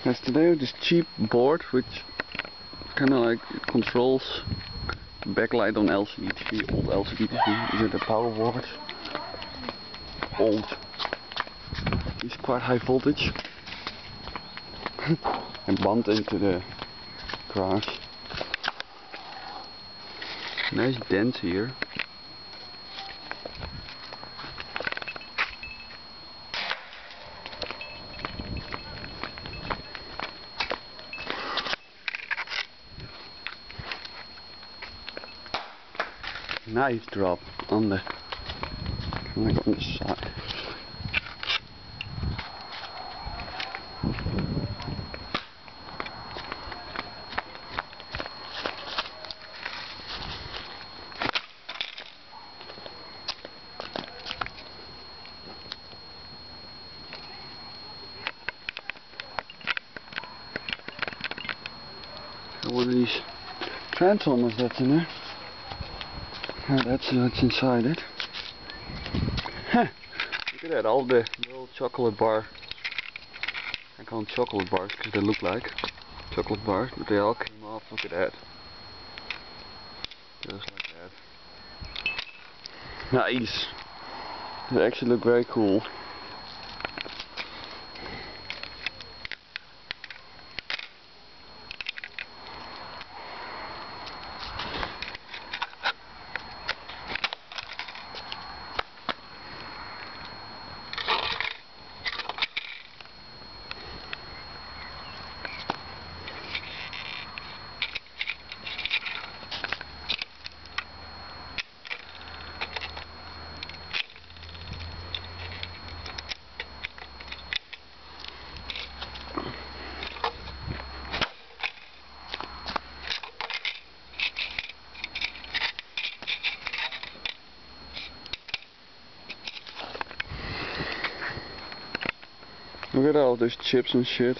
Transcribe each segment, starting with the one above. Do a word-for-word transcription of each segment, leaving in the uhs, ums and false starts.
As today with this cheap board which kind of like it controls backlight on L C D T V, old L C D T V. Is it a power board? Old. It's quite high voltage. And bumped into the grass. Nice dents here. Nice drop on the kind of on the side. One of these transformers that's in there. Oh, that's what's inside it. Huh. Look at that, all the little chocolate bar. I call them chocolate bars because they look like chocolate bars, but they all came off. Look at that. Just like that. Nice. They actually look very cool. Look at all those chips and shit.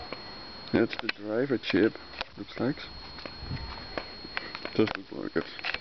That's the driver chip, looks like. Does look like it.